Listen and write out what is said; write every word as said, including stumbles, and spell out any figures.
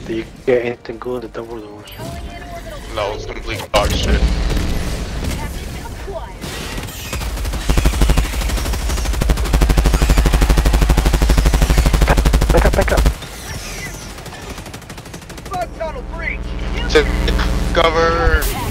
Do you get anything good in the double doors? No, it's complete dog shit. Back up, back up. Take cover.